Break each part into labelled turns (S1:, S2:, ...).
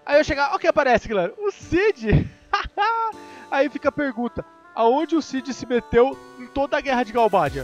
S1: Aí eu chegar, o que aparece, galera? O Cid! Aí fica a pergunta, aonde o Cid se meteu em toda a guerra de Galbadia?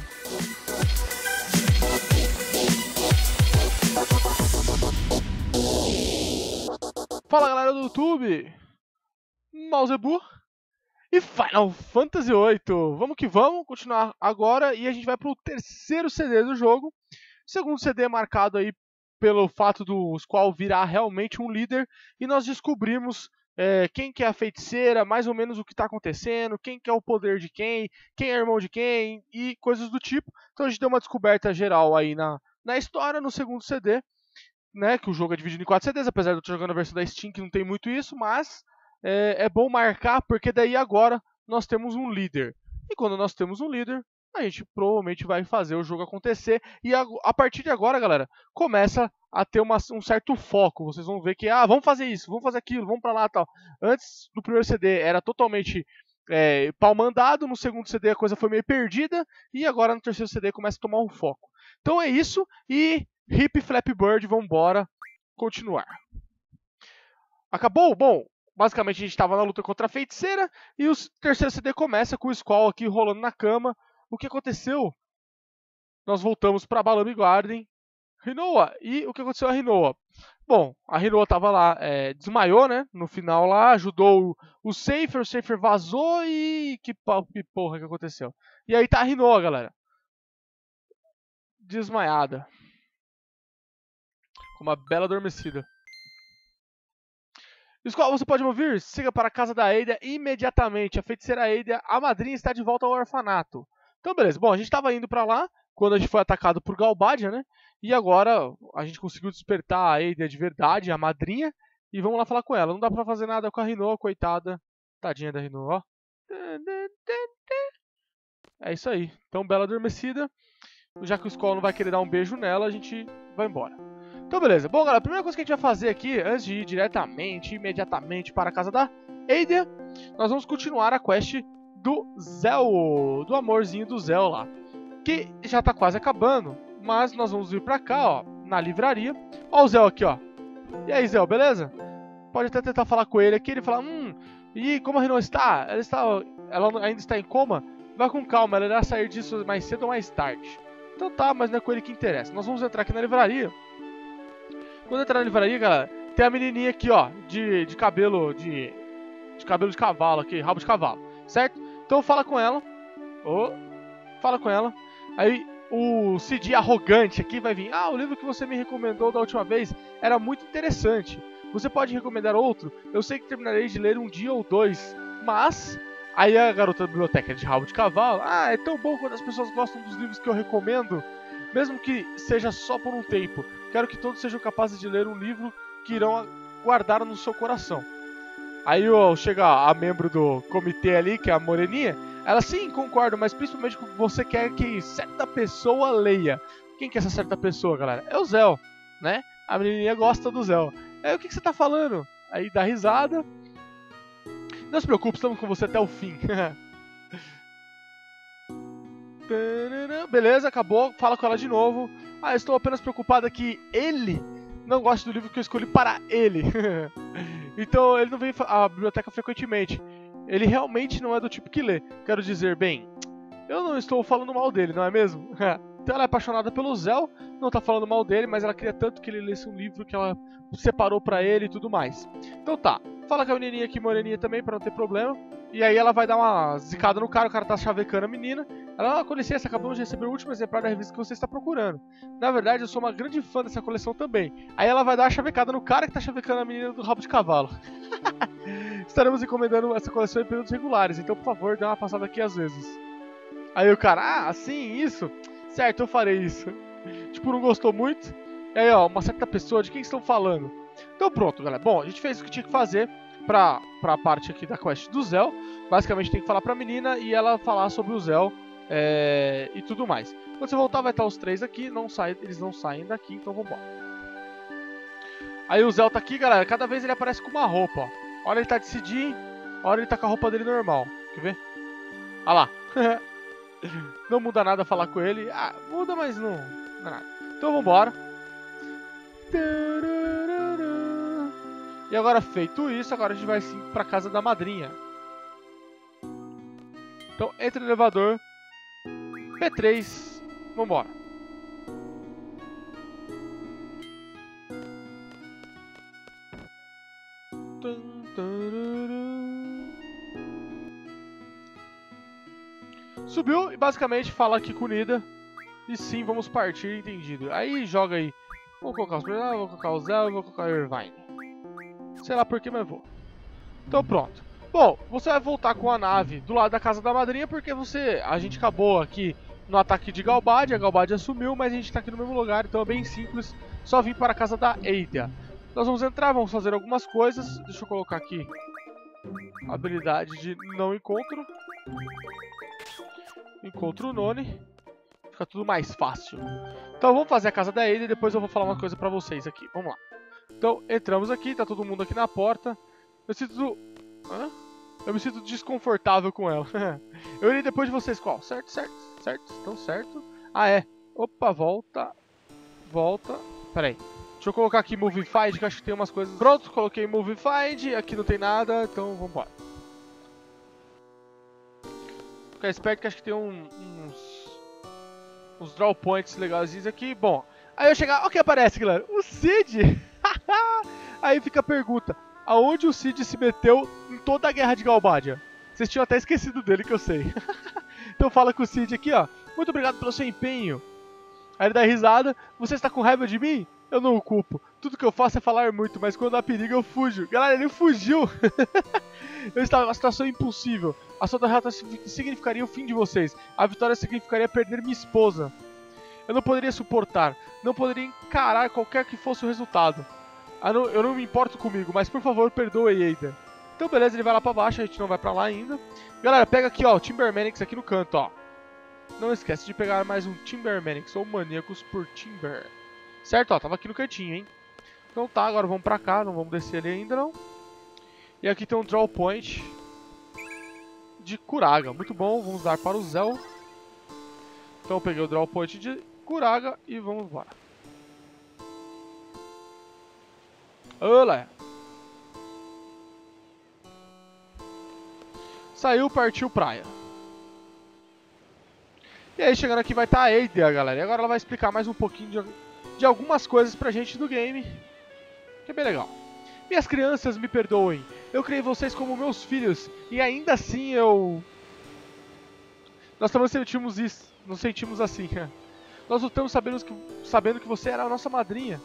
S1: Fala, galera do YouTube! Mausebu e Final Fantasy VIII. Vamos que vamos, continuar agora e a gente vai pro terceiro CD do jogo. O segundo CD é marcado aí pelo fato do Squall virar realmente um líder e nós descobrimos quem que é a feiticeira, mais ou menos o que está acontecendo, quem que é o poder de quem é irmão de quem e coisas do tipo. Então a gente deu uma descoberta geral aí na história no segundo CD, né, que o jogo é dividido em 4 CDs, apesar de eu estar jogando a versão da Steam que não tem muito isso, mas é bom marcar porque daí agora nós temos um líder. E quando nós temos um líder, a gente provavelmente vai fazer o jogo acontecer. E a partir de agora, galera, começa a ter um certo foco. Vocês vão ver que, vamos fazer isso, vamos fazer aquilo, vamos pra lá e tal. Antes do primeiro CD era totalmente pau mandado, no segundo CD a coisa foi meio perdida, e agora no terceiro CD começa a tomar um foco. Então é isso, e Hip Flappy Bird, vambora continuar. Acabou? Bom, basicamente a gente estava na luta contra a feiticeira e o terceiro CD começa com o Squall aqui rolando na cama. O que aconteceu? Nós voltamos para Ballamy Garden. Rinoa! E o que aconteceu a Rinoa? Bom, a Rinoa estava lá, desmaiou, né? No final lá, ajudou o Safer vazou e que porra que aconteceu? E aí tá a Rinoa, galera. Desmaiada. Com uma bela adormecida. Squall, você pode me ouvir? Siga para a casa da Ada imediatamente. A feiticeira Ada, a madrinha, está de volta ao orfanato. Então, beleza. Bom, a gente estava indo para lá quando a gente foi atacado por Galbadia, né? E agora a gente conseguiu despertar a Ada de verdade, a madrinha. E vamos lá falar com ela. Não dá pra fazer nada com a Rinoa, coitada. Tadinha da Rinoa, ó. É isso aí. Então, bela adormecida. Já que o Squall não vai querer dar um beijo nela, a gente vai embora. Então, beleza. Bom, galera, a primeira coisa que a gente vai fazer aqui, antes de ir imediatamente para a casa da Ada, nós vamos continuar a quest do Zell, do amorzinho do Zell lá, que já tá quase acabando, mas nós vamos vir pra cá, ó, na livraria. Ó o Zell aqui, ó. E aí, Zell, beleza? Pode até tentar falar com ele aqui, ele fala, e como a Rino está? Ela ainda está em coma? Vai com calma, ela irá sair disso mais cedo ou mais tarde. Então tá, mas não é com ele que interessa. Nós vamos entrar aqui na livraria. Quando entrar na livraria, galera, tem a menininha aqui, ó, de cabelo de cabelo de cavalo aqui, rabo de cavalo, certo? Então fala com ela. Fala com ela. Aí o Cid arrogante aqui vai vir. O livro que você me recomendou da última vez era muito interessante. Você pode recomendar outro? Eu sei que terminarei de ler um dia ou dois, mas... Aí a garota da biblioteca de rabo de cavalo. É tão bom quando as pessoas gostam dos livros que eu recomendo, mesmo que seja só por um tempo. Quero que todos sejam capazes de ler um livro que irão guardar no seu coração. Aí chega a membro do comitê ali, que é a moreninha. Ela, sim, concordo, mas principalmente você quer que certa pessoa leia. Quem que é essa certa pessoa, galera? É o Zell, né? A menininha gosta do Zell. Aí, o que você tá falando? Aí dá risada. Não se preocupe, estamos com você até o fim. Beleza, acabou. Fala com ela de novo. Estou apenas preocupada que ele não gosta do livro que eu escolhi para ele. Então ele não vem à biblioteca frequentemente. Ele realmente não é do tipo que lê. Quero dizer, bem, eu não estou falando mal dele, não é mesmo? Então ela é apaixonada pelo Zell, não tá falando mal dele, mas ela queria tanto que ele lesse um livro que ela separou pra ele e tudo mais. Então tá, fala com a menininha aqui, moreninha também, pra não ter problema. E aí ela vai dar uma zicada no cara, o cara tá chavecando a menina. Ela, com licença, acabamos de receber o último exemplar da revista que você está procurando. Na verdade, eu sou uma grande fã dessa coleção também. Aí ela vai dar uma chavecada no cara que tá chavecando a menina do rabo de cavalo. Estaremos encomendando essa coleção em períodos regulares, então por favor, dê uma passada aqui às vezes. Aí o cara, assim, isso? Certo, eu farei isso. Tipo, não gostou muito. E aí, ó, uma certa pessoa, de quem estão falando? Então pronto, galera. Bom, a gente fez o que tinha que fazer pra parte aqui da quest do Zell. Basicamente tem que falar pra menina e ela falar sobre o Zell e tudo mais. Quando você voltar vai estar os três aqui, eles não saem daqui, então vambora. Aí o Zell tá aqui, galera, cada vez ele aparece com uma roupa, ó. Hora ele tá de CD, hora ele tá com a roupa dele normal. Quer ver? Olha lá. Não muda nada falar com ele. Muda, mas não dá nada. Então vambora. E agora feito isso, agora a gente vai sim pra casa da madrinha. Então entra no elevador. P3. Vambora. Subiu e basicamente fala aqui com o Nida. E sim, vamos partir, entendido. Aí joga aí. Vou colocar os Bernal, vou colocar o Zé, vou colocar o Irvine. Sei lá por que, mas vou. Então pronto. Bom, você vai voltar com a nave do lado da casa da madrinha, porque a gente acabou aqui no ataque de Galbadia. A Galbadia sumiu, mas a gente está aqui no mesmo lugar, então é bem simples. Só vir para a casa da Ada. Nós vamos entrar, vamos fazer algumas coisas. Deixa eu colocar aqui a habilidade de não encontro. Encontro o Noni. Fica tudo mais fácil. Então vamos fazer a casa da Ada e depois eu vou falar uma coisa pra vocês aqui. Vamos lá. Então entramos aqui, tá todo mundo aqui na porta. Eu me sinto desconfortável com ela. Eu irei depois de vocês. Qual? Certo, certo, certo. Então certo. Ah, é. Opa, volta. Volta. Pera aí. Deixa eu colocar aqui Move Find, que acho que tem umas coisas. Pronto, coloquei Move Find. Aqui não tem nada, então vamos embora. Ficar esperto que acho que tem uns draw points legalzinhos aqui. Bom, aí eu chegar... Olha o que aparece, galera. O Cid. Aí fica a pergunta. Aonde o Cid se meteu em toda a guerra de Galbadia? Vocês tinham até esquecido dele, que eu sei. Então fala com o Cid aqui, ó. Muito obrigado pelo seu empenho. Aí ele dá risada. Você está com raiva de mim? Eu não o culpo. Tudo que eu faço é falar muito, mas quando há perigo eu fujo. Galera, ele fugiu. Eu estava em uma situação impossível. A sua derrota significaria o fim de vocês. A vitória significaria perder minha esposa. Eu não poderia suportar. Não poderia encarar qualquer que fosse o resultado. Eu não me importo comigo, mas por favor, perdoe Ada. Então beleza, ele vai lá pra baixo, a gente não vai pra lá ainda. Galera, pega aqui, ó, o Timbermanix aqui no canto, ó. Não esquece de pegar mais um Timbermanix, ou Maníacos por Timber. Certo, ó, tava aqui no cantinho, hein. Então tá, agora vamos pra cá, não vamos descer ali ainda não. E aqui tem um Draw Point de Curaga, muito bom, vamos dar para o Zell. Então eu peguei o Draw Point de Curaga e vamos embora. Olá! Saiu, partiu praia. E aí chegando aqui vai estar a Ada, galera. E agora ela vai explicar mais um pouquinho de algumas coisas pra gente do game. Que é bem legal. Minhas crianças, me perdoem. Eu criei vocês como meus filhos. E ainda assim nós também sentimos isso. Nos sentimos assim. Nós lutamos sabendo que você era a nossa madrinha.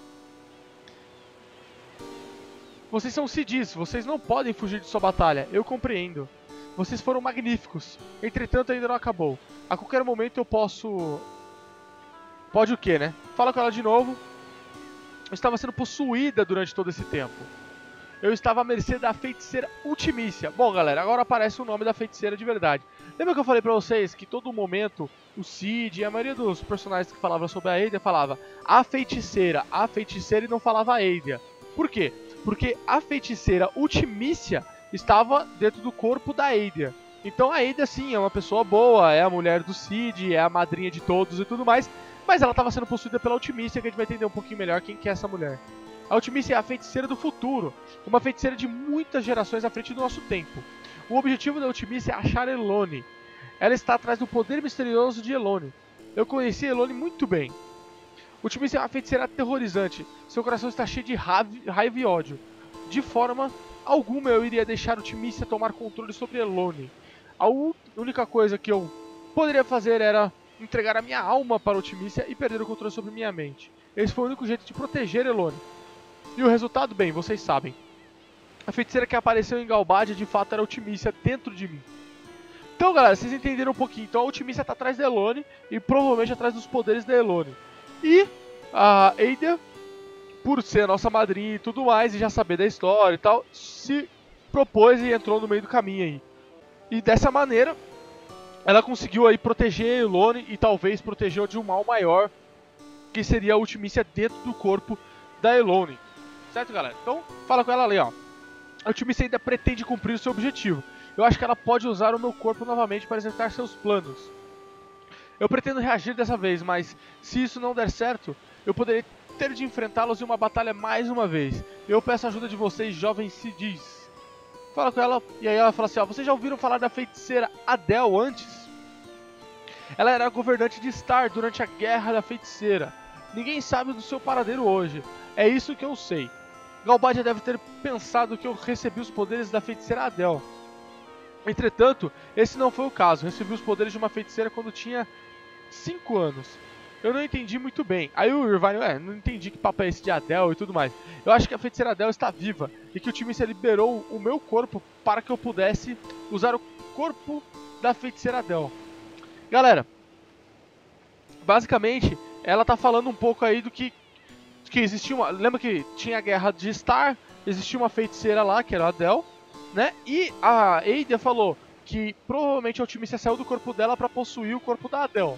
S1: Vocês são Cidis, vocês não podem fugir de sua batalha, eu compreendo. Vocês foram magníficos, entretanto ainda não acabou. A qualquer momento eu posso... Pode o quê, né? Fala com ela de novo. Eu estava sendo possuída durante todo esse tempo. Eu estava à mercê da feiticeira Ultimícia. Bom, galera, agora aparece o nome da feiticeira de verdade. Lembra que eu falei pra vocês que todo momento o Cid e a maioria dos personagens que falavam sobre a Ada falava a feiticeira e não falava a Ada. Por quê? Porque a feiticeira Ultimícia estava dentro do corpo da Ada. Então a Ada, sim, é uma pessoa boa, é a mulher do Cid, é a madrinha de todos e tudo mais. Mas ela estava sendo possuída pela Ultimícia, que a gente vai entender um pouquinho melhor quem que é essa mulher. A Ultimícia é a feiticeira do futuro, uma feiticeira de muitas gerações à frente do nosso tempo. O objetivo da Ultimícia é achar Elone. Ela está atrás do poder misterioso de Elone. Eu conheci Elone muito bem. Ultimícia é uma feiticeira aterrorizante. Seu coração está cheio de raiva e ódio. De forma alguma eu iria deixar Ultimícia tomar controle sobre Elone. A única coisa que eu poderia fazer era entregar a minha alma para Ultimícia e perder o controle sobre minha mente. Esse foi o único jeito de proteger Elone. E o resultado, bem, vocês sabem. A feiticeira que apareceu em Galbadia de fato era Ultimícia dentro de mim. Então, galera, vocês entenderam um pouquinho. Então a Ultimícia está atrás da Elone e provavelmente atrás dos poderes da Elone. E a Ada, por ser a nossa madrinha e tudo mais, e já saber da história e tal, se propôs e entrou no meio do caminho aí. E dessa maneira, ela conseguiu aí proteger a Elone e talvez protegeu de um mal maior, que seria a Ultimícia dentro do corpo da Elone. Certo, galera? Então, fala com ela ali, ó. A Ultimícia ainda pretende cumprir o seu objetivo. Eu acho que ela pode usar o meu corpo novamente para executar seus planos. Eu pretendo reagir dessa vez, mas se isso não der certo, eu poderei ter de enfrentá-los em uma batalha mais uma vez. Eu peço a ajuda de vocês, jovens Sidis. Fala com ela, e aí ela fala assim, ó, vocês já ouviram falar da feiticeira Adele antes? Ela era governante de Star durante a Guerra da Feiticeira. Ninguém sabe do seu paradeiro hoje. É isso que eu sei. Galbadia deve ter pensado que eu recebi os poderes da feiticeira Adele. Entretanto, esse não foi o caso. Recebi os poderes de uma feiticeira quando tinha 5 anos. Eu não entendi muito bem. Aí o Irvine, não entendi que papo é esse de Adele e tudo mais. Eu acho que a feiticeira Adele está viva e que o time se liberou o meu corpo para que eu pudesse usar o corpo da feiticeira Adele. Galera, basicamente, ela tá falando um pouco aí do que existia uma... Lembra que tinha a guerra de Star, existia uma feiticeira lá, que era a Adele, né? E a Ada falou que provavelmente a Ultimícia saiu do corpo dela para possuir o corpo da Adele.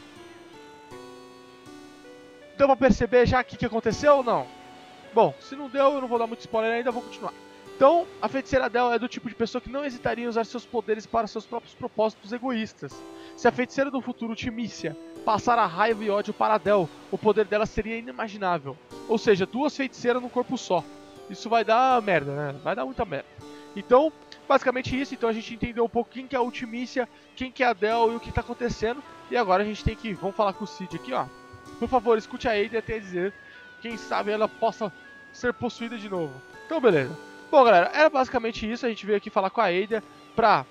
S1: Deu pra perceber já o que aconteceu ou não? Bom, se não deu, eu não vou dar muito spoiler ainda, vou continuar. Então, a feiticeira Adele é do tipo de pessoa que não hesitaria em usar seus poderes para seus próprios propósitos egoístas. Se a feiticeira do futuro, Ultimícia, passar a raiva e ódio para Adele, o poder dela seria inimaginável. Ou seja, 2 feiticeiras num corpo só. Isso vai dar merda, né? Vai dar muita merda. Então, basicamente isso. Então a gente entendeu um pouco quem que é a Ultimícia, quem que é a Adele e o que está acontecendo. E agora a gente tem que... Vamos falar com o Cid aqui, ó. Por favor, escute a Ada até dizer. Quem sabe ela possa ser possuída de novo. Então, beleza. Bom, galera, era basicamente isso. A gente veio aqui falar com a Ada pra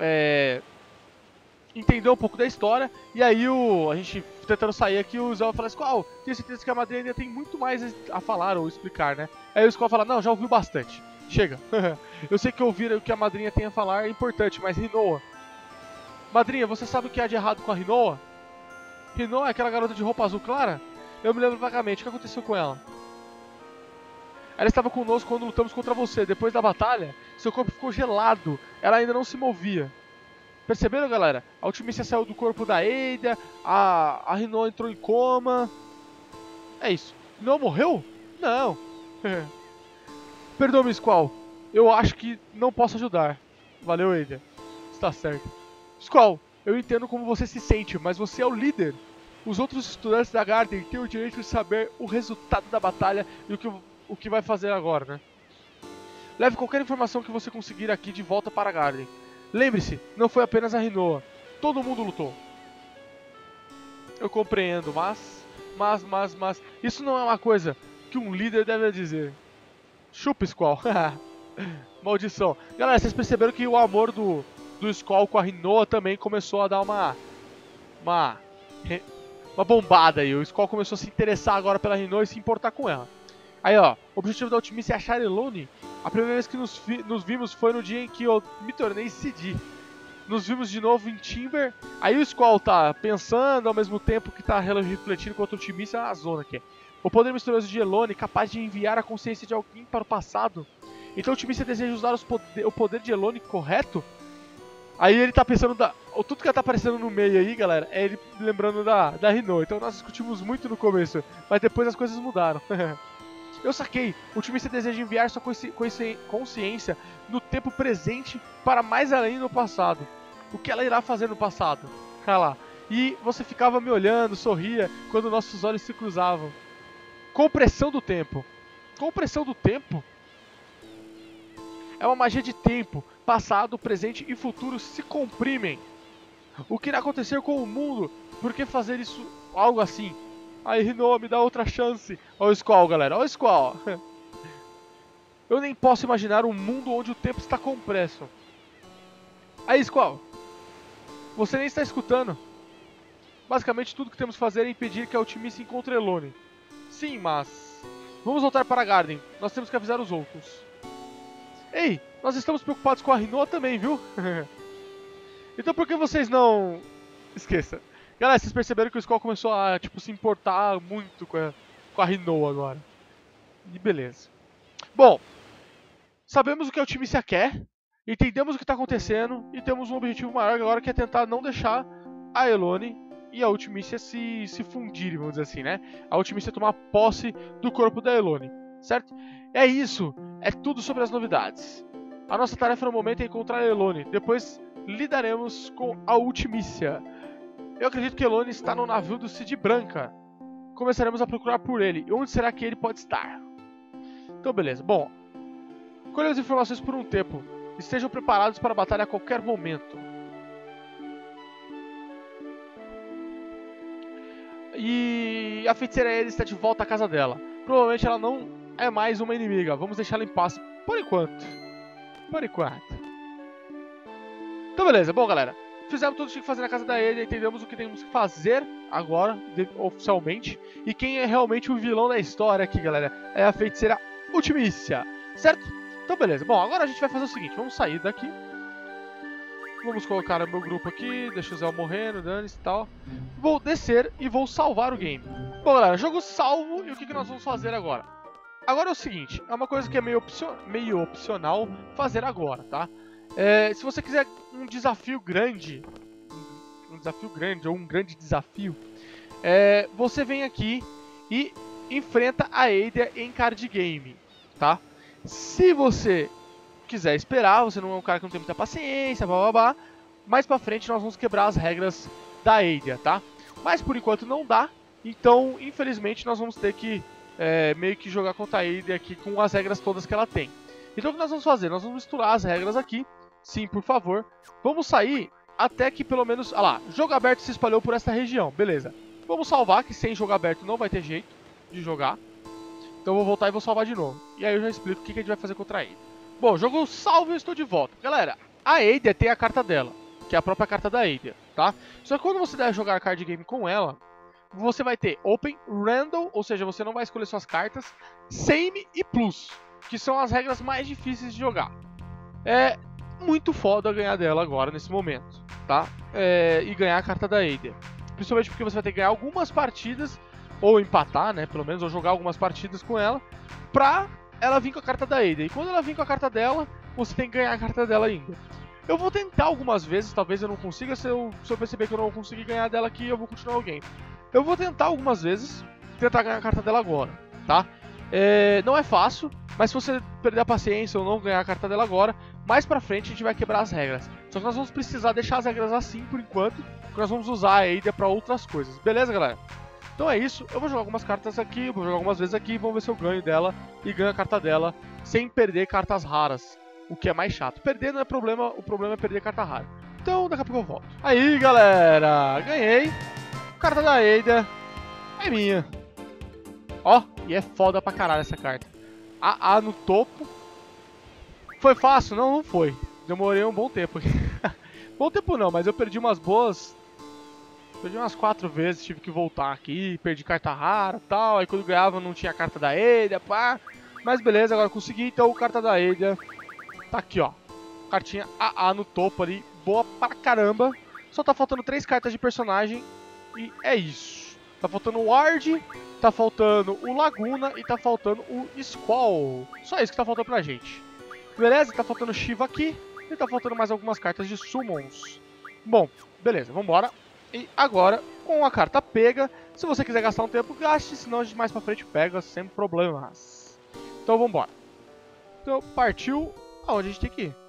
S1: entender um pouco da história. E aí, a gente tentando sair aqui, o Zé fala assim, qual? Tenho certeza que a madrinha ainda tem muito mais a falar ou explicar, né? Aí o Skull fala, não, já ouviu bastante. Chega. Eu sei que ouvir o que a madrinha tem a falar é importante, mas Rinoa... Madrinha, você sabe o que há de errado com a Rinoa? Rinoa é aquela garota de roupa azul clara? Eu me lembro vagamente. O que aconteceu com ela? Ela estava conosco quando lutamos contra você. Depois da batalha, seu corpo ficou gelado. Ela ainda não se movia. Perceberam, galera? A Ultimícia saiu do corpo da Ada. A Rinoa entrou em coma. É isso. Rinoa morreu? Não. Perdoa-me, Squall. Eu acho que não posso ajudar. Valeu, Ada. Está certo. Squall, eu entendo como você se sente, mas você é o líder. Os outros estudantes da Garden têm o direito de saber o resultado da batalha e o que vai fazer agora, né? Leve qualquer informação que você conseguir aqui de volta para a Garden. Lembre-se, não foi apenas a Rinoa. Todo mundo lutou. Eu compreendo, mas... Isso não é uma coisa que um líder deve dizer. Chupa, Squall. Maldição. Galera, vocês perceberam que o amor do Squall com a Rinoa também começou a dar uma bombada aí. O Squall começou a se interessar agora pela Rinoa e se importar com ela. Aí, ó, o objetivo da Ultimícia é achar Elone. A primeira vez que nos vimos foi no dia em que eu me tornei Cid. Nos vimos de novo em Timber. Aí o Squall tá pensando ao mesmo tempo que tá refletindo contra a Ultimícia na zona aqui. O poder misterioso de Elone, capaz de enviar a consciência de alguém para o passado. Então a Ultimícia deseja usar o poder de Elone, correto? Aí ele tá pensando tudo que tá aparecendo no meio aí, galera, é ele lembrando da Rinoa. Então nós discutimos muito no começo, mas depois as coisas mudaram. Eu saquei. O Ultimícia deseja enviar sua consciência no tempo presente para mais além no passado. O que ela irá fazer no passado? Olha lá. E você ficava me olhando, sorria, quando nossos olhos se cruzavam. Compressão do tempo. Compressão do tempo? É uma magia de tempo. Passado, presente e futuro se comprimem. O que irá acontecer com o mundo? Por que fazer isso, algo assim? Aí, Rinoa, me dá outra chance. Olha o Squall, galera. Olha o Squall. Eu nem posso imaginar um mundo onde o tempo está compresso. Aí, Squall. Você nem está escutando. Basicamente, tudo que temos que fazer é impedir que a Ultimícia encontre Elone. Sim, mas... Vamos voltar para a Garden. Nós temos que avisar os outros. Ei, nós estamos preocupados com a Rinoa também, viu? Então por que vocês não... Esqueça. Galera, vocês perceberam que o Skull começou a, se importar muito com a Rinoa agora. E beleza. Bom, sabemos o que a Ultimícia quer, entendemos o que está acontecendo e temos um objetivo maior agora, que é tentar não deixar a Elone e a Ultimícia se fundirem, vamos dizer assim, né? A Ultimícia tomar posse do corpo da Elone, certo? É isso, é tudo sobre as novidades. A nossa tarefa no momento é encontrar a Elone, depois lidaremos com a Ultimícia. Eu acredito que Elone está no navio do Cid Branca. começaremos a procurar por ele. E onde será que ele pode estar? Então, beleza. Bom, colhe as informações por um tempo. Estejam preparados para a batalha a qualquer momento. E a feiticeira Aedia está de volta à casa dela. Provavelmente ela não é mais uma inimiga. Vamos deixá-la em paz por enquanto. Por enquanto. Então beleza, bom galera. Fizemos tudo o que tinha que fazer na casa da Aedia. Entendemos o que temos que fazer agora, oficialmente. E quem é realmente o vilão da história aqui, galera, é a feiticeira Ultimícia. Certo? Então beleza, bom, agora a gente vai fazer o seguinte. Vamos sair daqui. Vamos colocar o meu grupo aqui, deixa o Zé morrendo, dane-se e tal. Vou descer e vou salvar o game. Bom, galera, jogo salvo e o que nós vamos fazer agora? Agora é o seguinte, é uma coisa que é meio opcional fazer agora, tá? Se você quiser um desafio grande, ou um grande desafio, você vem aqui e enfrenta a Aedia em card game, tá? Se você quiser esperar, você não é um cara que não tem muita paciência, blá blá blá. Mais pra frente nós vamos quebrar as regras da Aedia, tá? Mas por enquanto não dá, então infelizmente nós vamos ter que meio que jogar contra a Aedia aqui com as regras todas que ela tem. Então o que nós vamos fazer? Nós vamos misturar as regras aqui, sim, por favor. Vamos sair até que pelo menos... Ah lá, jogo aberto se espalhou por essa região, beleza. Vamos salvar, que sem jogo aberto não vai ter jeito de jogar. Então eu vou voltar e vou salvar de novo. E aí eu já explico o que a gente vai fazer contra a Aedia. Bom, jogo salvo e eu estou de volta. Galera, a Aedia tem a carta dela, que é a própria carta da Aedia, tá? Só que quando você deve jogar card game com ela, você vai ter Open, Random, ou seja, você não vai escolher suas cartas, Same e Plus, que são as regras mais difíceis de jogar. É muito foda ganhar dela agora, nesse momento, tá? E ganhar a carta da Aedia. Principalmente porque você vai ter que ganhar algumas partidas, ou empatar, né, pelo menos, ou jogar algumas partidas com ela, pra ela vir com a carta da Aedia. E quando ela vir com a carta dela, você tem que ganhar a carta dela ainda. Eu vou tentar algumas vezes, talvez eu não consiga. Se eu perceber que eu não vou conseguir ganhar dela aqui, eu vou continuar o game. Eu vou tentar algumas vezes, tentar ganhar a carta dela agora, tá? Não é fácil, mas se você perder a paciência ou não ganhar a carta dela agora, mais pra frente a gente vai quebrar as regras. Só que nós vamos precisar deixar as regras assim por enquanto, porque nós vamos usar a Aedia pra outras coisas. Beleza, galera? Então é isso, eu vou jogar algumas cartas aqui, vou jogar algumas vezes aqui, vamos ver se eu ganho dela e ganho a carta dela sem perder cartas raras, o que é mais chato. Perder não é problema, o problema é perder carta rara. Então daqui a pouco eu volto. Aí galera, ganhei, carta da Aedia é minha. Ó, e é foda pra caralho essa carta. AA no topo. Foi fácil? Não, não foi. Demorei um bom tempo aqui. Bom tempo não, mas eu perdi umas boas... Perdi umas 4 vezes, tive que voltar aqui, perdi carta rara e tal. Aí quando ganhava não tinha carta da Aedia, pá. Mas beleza, agora consegui, então carta da Aedia. Tá aqui, ó. Cartinha AA no topo ali, boa pra caramba. Só tá faltando 3 cartas de personagem e é isso. Tá faltando o Ward, tá faltando o Laguna e tá faltando o Squall. Só isso que tá faltando pra gente. Beleza, tá faltando o Shiva aqui e tá faltando mais algumas cartas de Summons. Bom, beleza, vambora. E agora, com a carta pega, se você quiser gastar um tempo, gaste, senão a gente mais pra frente pega, sem problemas. Então vambora. Então partiu, aonde a gente tem que ir.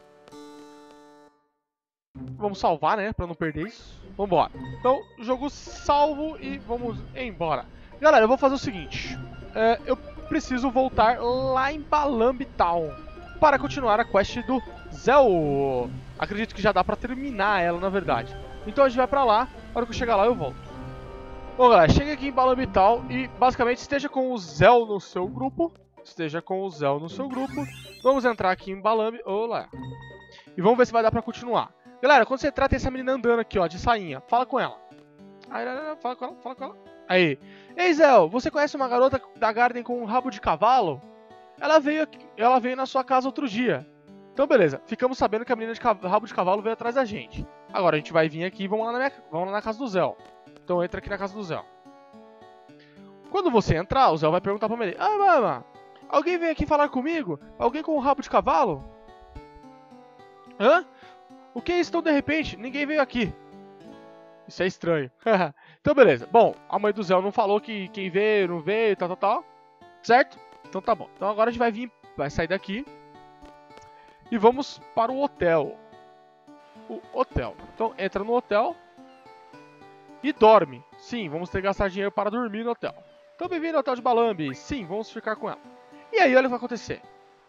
S1: Vamos salvar, né, pra não perder isso. Vambora. Então, jogo salvo e vamos embora. Galera, eu vou fazer o seguinte. Eu preciso voltar lá em Balamb Town para continuar a quest do Zell. Acredito que já dá pra terminar ela, na verdade. Então a gente vai pra lá, na hora que eu chegar lá eu volto. Bom galera, chega aqui em Balamb Town e basicamente esteja com o Zell no seu grupo. Esteja com o Zell no seu grupo. Vamos entrar aqui em Balamb, olá. E vamos ver se vai dar pra continuar. Galera, quando você entrar tem essa menina andando aqui ó, de sainha. Fala com ela. Fala com ela. Aí. Ei Zell, você conhece uma garota da Garden com um rabo de cavalo? Ela veio na sua casa outro dia. Então beleza, ficamos sabendo que a menina de rabo de cavalo veio atrás da gente. Agora a gente vai vir aqui e vamos lá na casa do Zell. Então entra aqui na casa do Zell. Quando você entrar, o Zell vai perguntar pra mim: ah, mama, alguém veio aqui falar comigo? Alguém com um rabo de cavalo? Hã? O que é isso tão de repente? Ninguém veio aqui. Isso é estranho. Então beleza. Bom, a mãe do Zell não falou que quem veio, não veio, tal. Certo? Então tá bom. Então agora a gente vai sair daqui. E vamos para o hotel. O hotel. Então entra no hotel e dorme. Sim, vamos ter que gastar dinheiro para dormir no hotel. Então, bem-vindo ao hotel de Balambi. Sim, vamos ficar com ela. E aí, olha o que vai acontecer.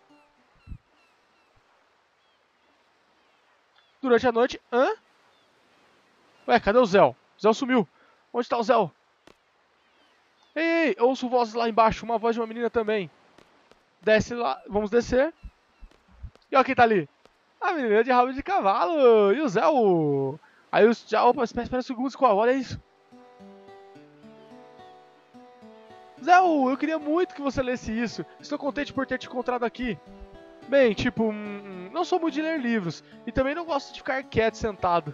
S1: Durante a noite... Hã? Ué, cadê o Zéu? O Zéu sumiu. Onde está o Zéu? Ei, eu ouço vozes lá embaixo. Uma voz de uma menina também. Desce lá. Vamos descer. E olha quem tá ali. A menina de rabo de cavalo. E o Zéu. Aí os... Já, opa, espera um segundo, Squall. Olha isso. Zéu, eu queria muito que você lesse isso. Estou contente por ter te encontrado aqui. Bem, tipo, não sou muito de ler livros. E também não gosto de ficar quieto sentado.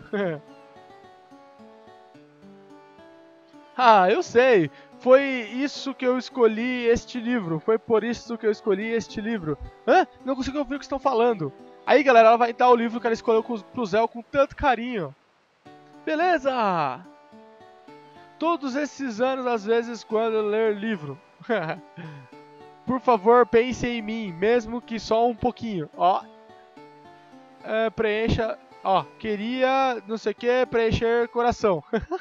S1: Ah, eu sei. Foi isso que eu escolhi este livro. Foi por isso que eu escolhi este livro. Hã? Não consigo ouvir o que estão falando. Aí, galera, ela vai dar o livro que ela escolheu pro Zéu com tanto carinho. Beleza! Todos esses anos, às vezes, quando eu ler livro. Por favor, pense em mim, mesmo que só um pouquinho. Ó. Preencha. Ó, queria, não sei o que, preencher coração.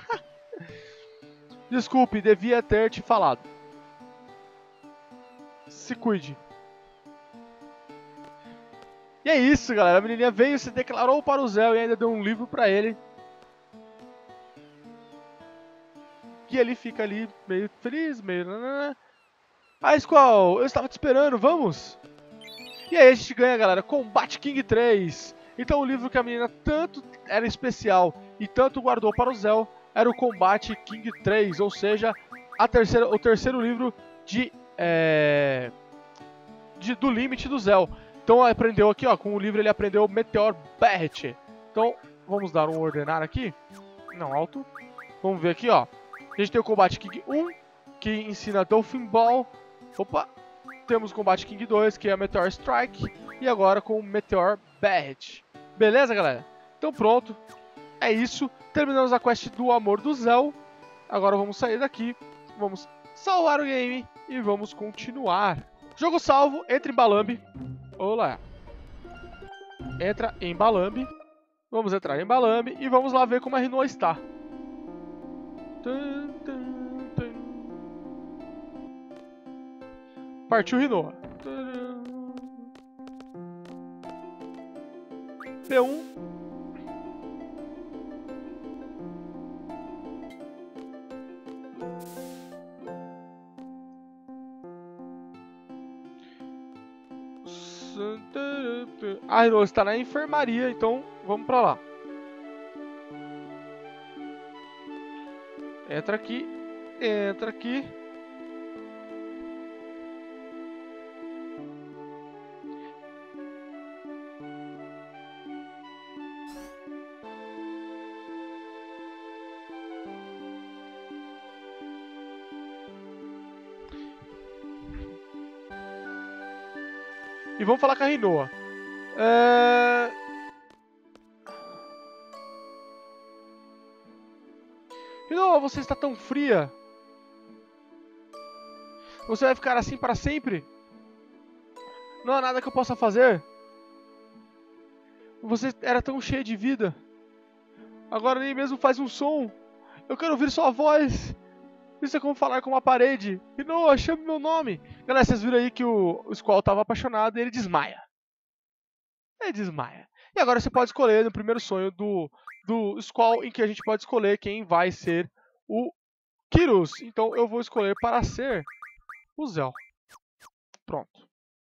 S1: Desculpe, devia ter te falado. Se cuide. E é isso, galera. A menininha veio, se declarou para o Zéu e ainda deu um livro pra ele. E ele fica ali meio feliz, meio... Ah, Squall, eu estava te esperando, vamos? E aí a gente ganha, galera, Combate King 3. Então o livro que a menina tanto era especial e tanto guardou para o Zéu era o Combate King 3, ou seja, o terceiro livro do limite do Zéu. Então aprendeu aqui, ó, com o livro ele aprendeu Meteor Barret. Então vamos dar um ordenar aqui. Não, alto. Vamos ver aqui, ó. A gente tem o Combate King 1, que ensina Dolphin Ball. Opa! Temos o Combate King 2, que é a Meteor Strike. E agora com o Meteor Barret. Beleza, galera? Então pronto. É isso. Terminamos a quest do Amor do Zéu. Agora vamos sair daqui. Vamos salvar o game e vamos continuar. Jogo salvo. Entra em Balambi. Olá. Entra em Balambi. Vamos entrar em Balambi e vamos lá ver como a Rinoa está. Partiu Rinoa. P1. A Rinoa está na enfermaria, então vamos pra lá. Entra aqui. Entra aqui. E vamos falar com a Rinoa. Rinoa, você está tão fria. Você vai ficar assim para sempre? Não há nada que eu possa fazer. Você era tão cheia de vida. Agora nem mesmo faz um som. Eu quero ouvir sua voz. Isso é como falar com uma parede. Rinoa, chame meu nome. Galera, vocês viram aí que o Squall estava apaixonado e ele desmaia. Ele desmaia. E agora você pode escolher no primeiro sonho do Squall, em que a gente pode escolher quem vai ser o Kyrus. Então eu vou escolher para ser o Zéu. Pronto.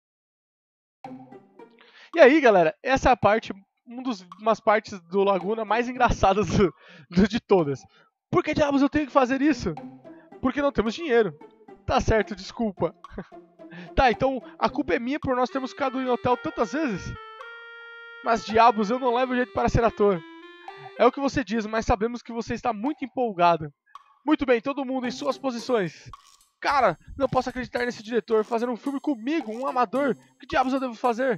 S1: E aí, galera, essa é a parte, umas partes do Laguna mais engraçadas de todas. Por que diabos eu tenho que fazer isso? Porque não temos dinheiro. Tá certo, desculpa. Tá, então a culpa é minha por nós termos ficado em hotel tantas vezes? Mas diabos, eu não levo jeito para ser ator. É o que você diz, mas sabemos que você está muito empolgado. Muito bem, todo mundo em suas posições. Cara, não posso acreditar nesse diretor fazendo um filme comigo, um amador. Que diabos eu devo fazer?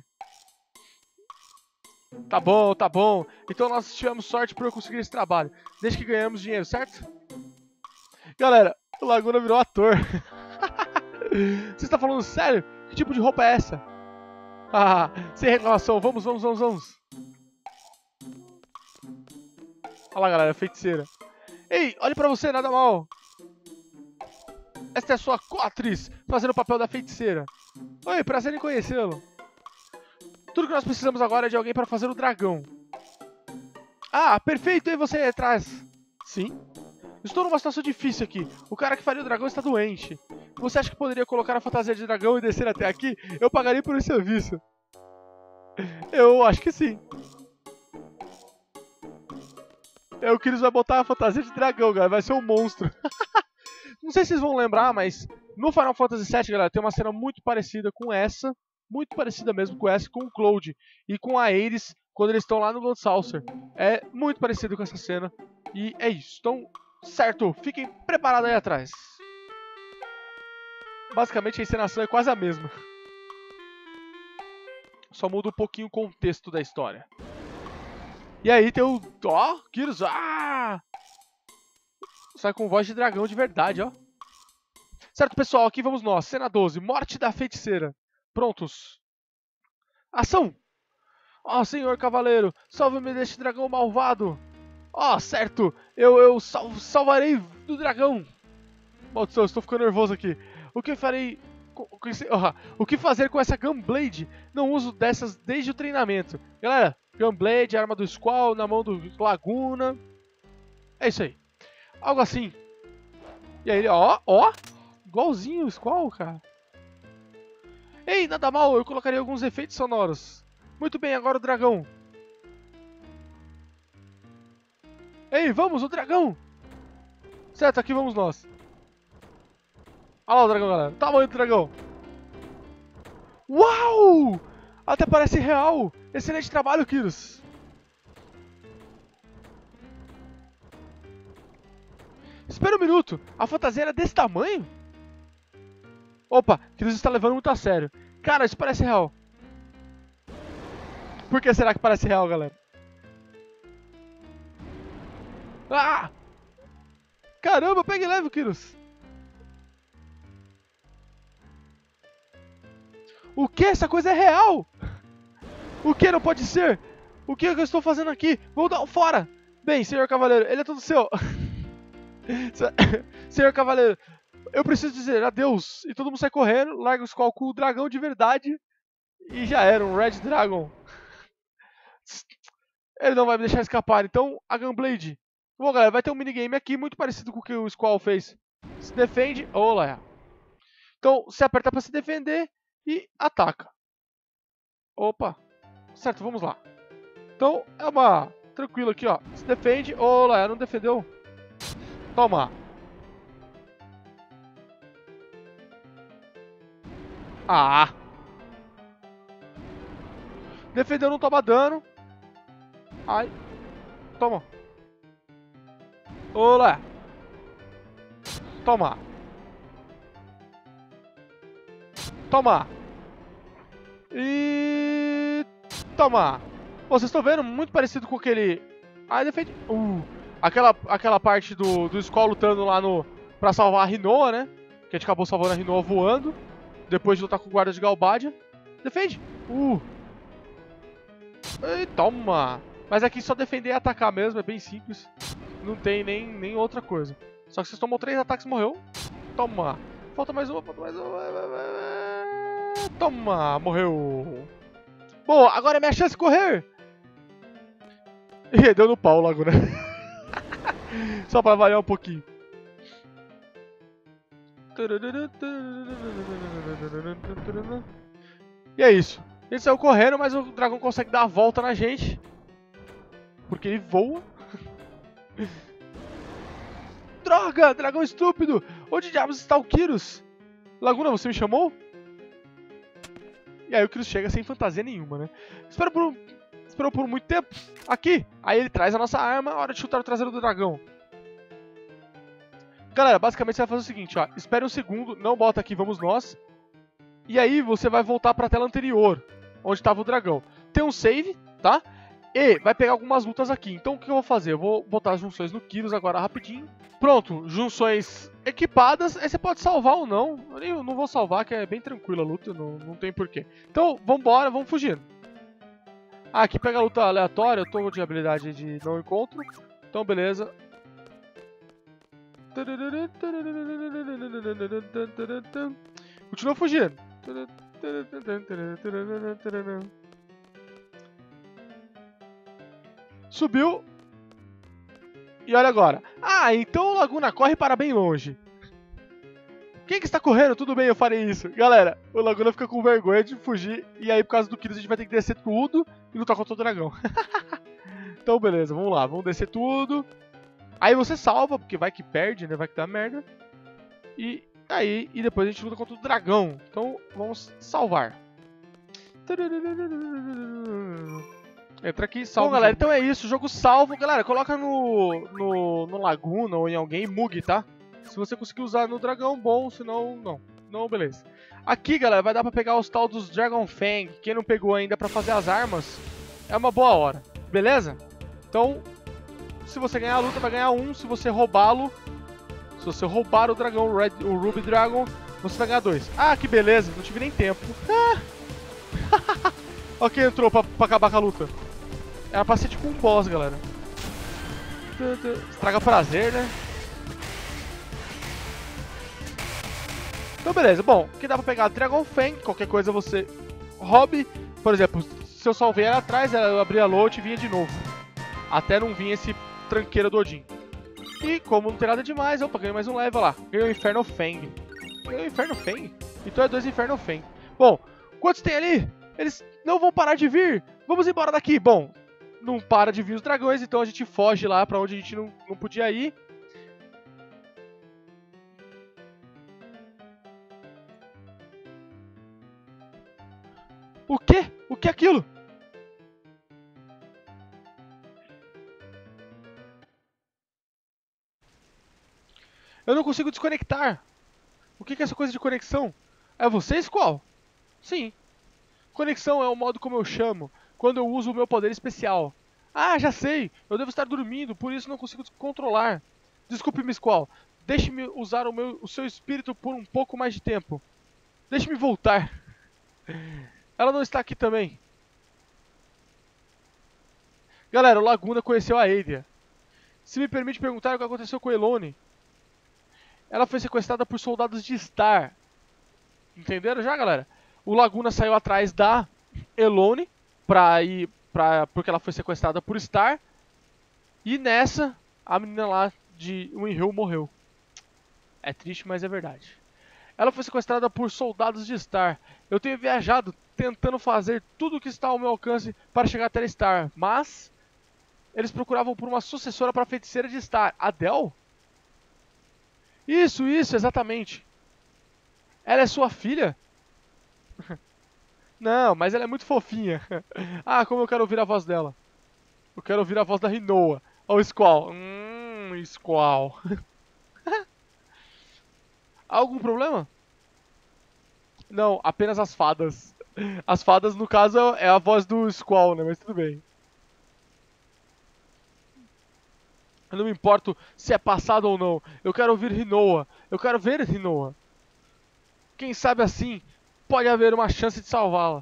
S1: Tá bom, tá bom. Então nós tivemos sorte por eu conseguir esse trabalho. Desde que ganhamos dinheiro, certo? Galera, o Laguna virou ator. Você está falando sério? Que tipo de roupa é essa? Ah, sem reclamação. Vamos. Olha lá, galera, feiticeira. Ei, olhe pra você, nada mal. Esta é a sua co-atriz, fazendo o papel da feiticeira. Oi, prazer em conhecê-lo. Tudo que nós precisamos agora é de alguém para fazer o dragão. Ah, perfeito, e você aí atrás? Sim. Estou numa situação difícil aqui. O cara que faria o dragão está doente. Você acha que poderia colocar a fantasia de dragão e descer até aqui? Eu pagaria por esse serviço. Eu acho que sim. O Kyrus vai botar a fantasia de dragão, galera. Vai ser um monstro. Não sei se vocês vão lembrar, mas no Final Fantasy VII, galera, tem uma cena muito parecida com essa. Muito parecida mesmo com essa, com o Cloud e com a Aeris, quando eles estão lá no Blood Saucer. É muito parecido com essa cena. E é isso. Então, certo, fiquem preparados aí atrás. Basicamente a encenação é quase a mesma. Só muda um pouquinho o contexto da história. E aí tem o... Ó, Kyrus. Ah! Sai com voz de dragão de verdade, ó. Certo, pessoal, aqui vamos nós. Cena 12. Morte da feiticeira. Prontos. Ação! Ó, senhor cavaleiro, salve-me deste dragão malvado. Ó, certo, eu salvarei do dragão. Maldição, estou ficando nervoso aqui. O que farei... O que fazer com essa Gunblade? Não uso dessas desde o treinamento. Galera, Gunblade, arma do Squall, na mão do Laguna. É isso aí. Algo assim. E aí ele, ó, igualzinho o Squall, cara. Ei, nada mal, eu colocaria alguns efeitos sonoros. Muito bem, agora o dragão. Ei, vamos, o dragão! Certo, aqui vamos nós. Olha lá o dragão, galera. Tamanho do dragão. Uau! Até parece real. Excelente trabalho, Kyrus. Espera um minuto. A fantasia era desse tamanho? Opa, Kyrus está levando muito a sério. Cara, isso parece real. Por que será que parece real, galera? Ah! Caramba, pega e leve, Kyrus. O que? Essa coisa é real! O que? Não pode ser? O que eu estou fazendo aqui? Vou dar fora! Bem, senhor cavaleiro, ele é todo seu. Senhor cavaleiro, eu preciso dizer adeus. E todo mundo sai correndo, larga o Squall com o dragão de verdade. E já era, um Red Dragon. Ele não vai me deixar escapar. Então, a Gunblade. Bom, galera, vai ter um minigame aqui muito parecido com o que o Squall fez. Se defende. Olá. Então, você aperta para se defender e ataca. Opa. Certo, vamos lá. Então, é uma... Tranquilo aqui, ó. Se defende. Olá, não defendeu. Toma. Ah. Defendeu, não toma dano. Ai. Toma. Olá. Toma. Toma. E... Toma. Vocês estão vendo? Muito parecido com aquele... Ah, defende... Aquela parte do Squall lutando lá no... Pra salvar a Rinoa, né? Que a gente acabou salvando a Rinoa voando. Depois de lutar com o guarda de Galbadia. Defende. E toma. Mas aqui só defender e atacar mesmo. É bem simples. Não tem nem outra coisa. Só que vocês tomam 3 ataques e morreu. Toma. Falta mais uma, falta mais uma. Toma, morreu. Bom, agora é minha chance de correr. Ih, deu no pau logo, né? Só pra variar um pouquinho. E é isso. A gente saiu correndo, mas o dragão consegue dar a volta na gente. Porque ele voa. Droga, dragão estúpido. Onde diabos está o Kyrus? Laguna, você me chamou? E aí o Kyrus chega sem fantasia nenhuma, né? Esperou por muito tempo. Aqui. Aí ele traz a nossa arma. Hora de chutar o traseiro do dragão. Galera, basicamente você vai fazer o seguinte, ó. Espere um segundo. Não bota aqui, vamos nós. E aí você vai voltar pra tela anterior. Onde estava o dragão. Tem um save, tá? E vai pegar algumas lutas aqui. Então o que eu vou fazer? Eu vou botar as junções no Kyrus agora rapidinho. Pronto, junções equipadas. Aí você pode salvar ou não. Eu não vou salvar, que é bem tranquila a luta. Não tem porquê. Então, vambora, vamos fugindo. Ah, aqui pega a luta aleatória. Eu tô de habilidade de não encontro. Então, beleza. Continua fugindo. Subiu. E olha agora. Ah, então o Laguna corre para bem longe. Quem que está correndo? Tudo bem, eu farei isso. Galera, o Laguna fica com vergonha de fugir. E aí, por causa do Kyrus, a gente vai ter que descer tudo e lutar contra o dragão. Então, beleza, vamos lá. Vamos descer tudo. Aí você salva, porque vai que perde, né? Vai que dá merda. E aí, e depois a gente luta contra o dragão. Então, vamos salvar. Entra aqui e salva. Bom, galera, então é isso. Jogo salvo. Galera, coloca no Laguna ou em alguém, Mug, tá? Se você conseguir usar no dragão, bom. Se não, não. Não, beleza. Aqui, galera, vai dar pra pegar os tal dos Dragon Fang. Quem não pegou ainda pra fazer as armas, é uma boa hora. Beleza? Então, se você ganhar a luta, vai ganhar um. Se você roubá-lo, se você roubar o dragão, o Ruby Dragon, você vai ganhar 2. Ah, que beleza. Não tive nem tempo. Olha quem entrou pra acabar com a luta. Era pra ser tipo um boss, galera. Estraga prazer, né? Então beleza, bom, aqui dá pra pegar Dragon Fang, qualquer coisa você roube. Por exemplo, se eu salvei ela atrás, eu abria a load e vinha de novo. Até não vir esse tranqueiro do Odin. E como não tem nada demais, opa, ganhei mais um level lá. Ganhei o Inferno Fang. Ganhei o Inferno Fang? Então é 2 Inferno Fang. Bom, quantos tem ali? Eles não vão parar de vir. Vamos embora daqui. Bom, não para de vir os dragões, então a gente foge lá pra onde a gente não podia ir. O quê? O que é aquilo? Eu não consigo desconectar. O que é essa coisa de conexão? É vocês qual? Sim. Conexão é o modo como eu chamo, quando eu uso o meu poder especial. Ah, já sei! Eu devo estar dormindo, por isso não consigo controlar. Desculpe, Miss Qual. Deixe-me usar o seu espírito por um pouco mais de tempo. Deixe-me voltar. Ela não está aqui também. Galera, o Laguna conheceu a Aedia. Se me permite perguntar o que aconteceu com Elone. Ela foi sequestrada por soldados de Star. Entenderam já, galera? O Laguna saiu atrás da Elone porque ela foi sequestrada por Star. E nessa, a menina lá de Winhill morreu. É triste, mas é verdade. Ela foi sequestrada por soldados de Star. Eu tenho viajado tentando fazer tudo o que está ao meu alcance para chegar até Star, mas eles procuravam por uma sucessora para a feiticeira de Star. Adele? Isso, exatamente. Ela é sua filha? Não, mas ela é muito fofinha. Ah, como eu quero ouvir a voz dela. Eu quero ouvir a voz da Rinoa. Ou Squall. Squall. Algum problema? Não, apenas as fadas. As fadas, no caso, é a voz do Squall, né? Mas tudo bem. Eu não me importo se é passado ou não. Eu quero ouvir Rinoa. Eu quero ver Rinoa. Quem sabe assim, pode haver uma chance de salvá-la.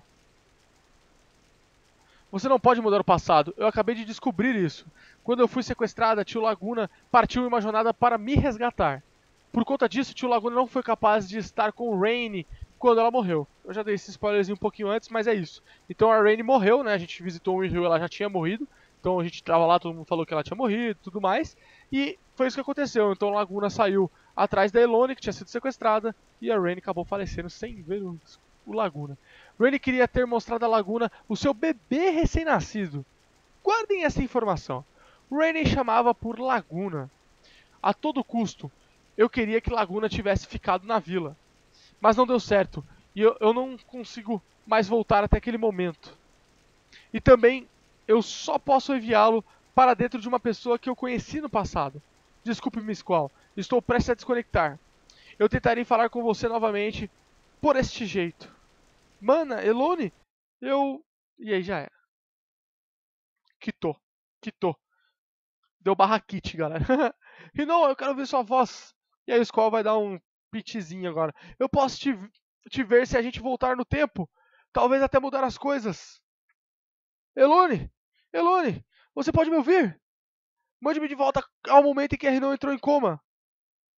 S1: Você não pode mudar o passado. Eu acabei de descobrir isso. Quando eu fui sequestrada, tio Laguna partiu em uma jornada para me resgatar. Por conta disso, tio Laguna não foi capaz de estar com Rainy quando ela morreu. Eu já dei esse spoilerzinho um pouquinho antes, mas é isso. Então a Rainy morreu, né? A gente visitou o Winhill, ela já tinha morrido. Então a gente tava lá, todo mundo falou que ela tinha morrido, tudo mais. E foi isso que aconteceu. Então a Laguna saiu atrás da Elone, que tinha sido sequestrada, e a Rainy acabou falecendo sem ver o Laguna. Rainy queria ter mostrado a Laguna o seu bebê recém-nascido. Guardem essa informação. Rainy chamava por Laguna. A todo custo, eu queria que Laguna tivesse ficado na vila. Mas não deu certo, e eu não consigo mais voltar até aquele momento. E também, eu só posso enviá-lo para dentro de uma pessoa que eu conheci no passado. Desculpe, Miss Qual, estou prestes a desconectar. Eu tentarei falar com você novamente por este jeito. Mana, Elone, eu... E aí já era. Quitou. Deu barra kit, galera. Rino, eu quero ouvir sua voz. E aí o Squall vai dar um pitzinho agora. Eu posso te ver se a gente voltar no tempo. Talvez até mudar as coisas. Elone, você pode me ouvir? Mande-me de volta ao momento em que a Rino entrou em coma.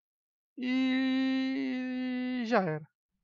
S1: E já era.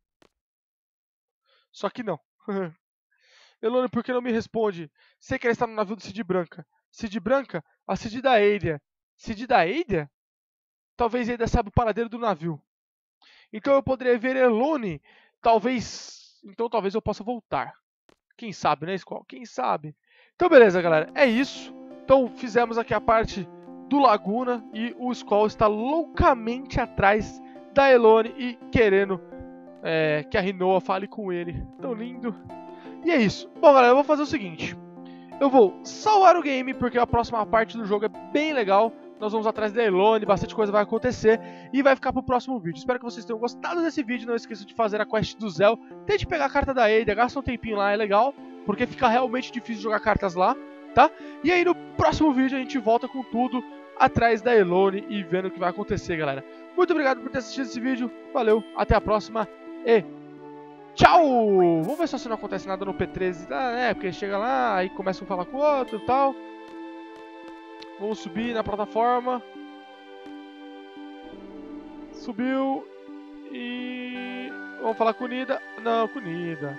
S1: Só que não. Elone, por que não me responde? Sei que ela está no navio do Cid Branca. Cid Branca? A Cid da Eidia. Cid da Eidia? Talvez Eidia saiba o paradeiro do navio. Então eu poderia ver Elone. Então talvez eu possa voltar. Quem sabe, né, Squall? Quem sabe? Então beleza, galera. É isso. Então fizemos aqui a parte do Laguna. E o Squall está loucamente atrás da Elone e querendo que a Rinoa fale com ele. Tão lindo. E é isso. Bom, galera, eu vou fazer o seguinte. Eu vou salvar o game, porque a próxima parte do jogo é bem legal. Nós vamos atrás da Elone, bastante coisa vai acontecer. E vai ficar pro próximo vídeo. Espero que vocês tenham gostado desse vídeo. Não esqueça de fazer a quest do Zell. Tente pegar a carta da Eidia, gasta um tempinho lá, é legal. Porque fica realmente difícil jogar cartas lá, tá? E aí no próximo vídeo a gente volta com tudo atrás da Elone e vendo o que vai acontecer, galera. Muito obrigado por ter assistido esse vídeo. Valeu, até a próxima e tchau! Vamos ver só se não acontece nada no P13. Porque chega lá, aí começa um a falar com o outro e tal. Vamos subir na plataforma. Subiu. E... vamos falar com o Nida. Não, com o Nida.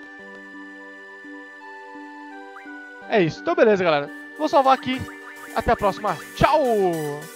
S1: É isso. Então beleza, galera. Vou salvar aqui. Até a próxima. Tchau!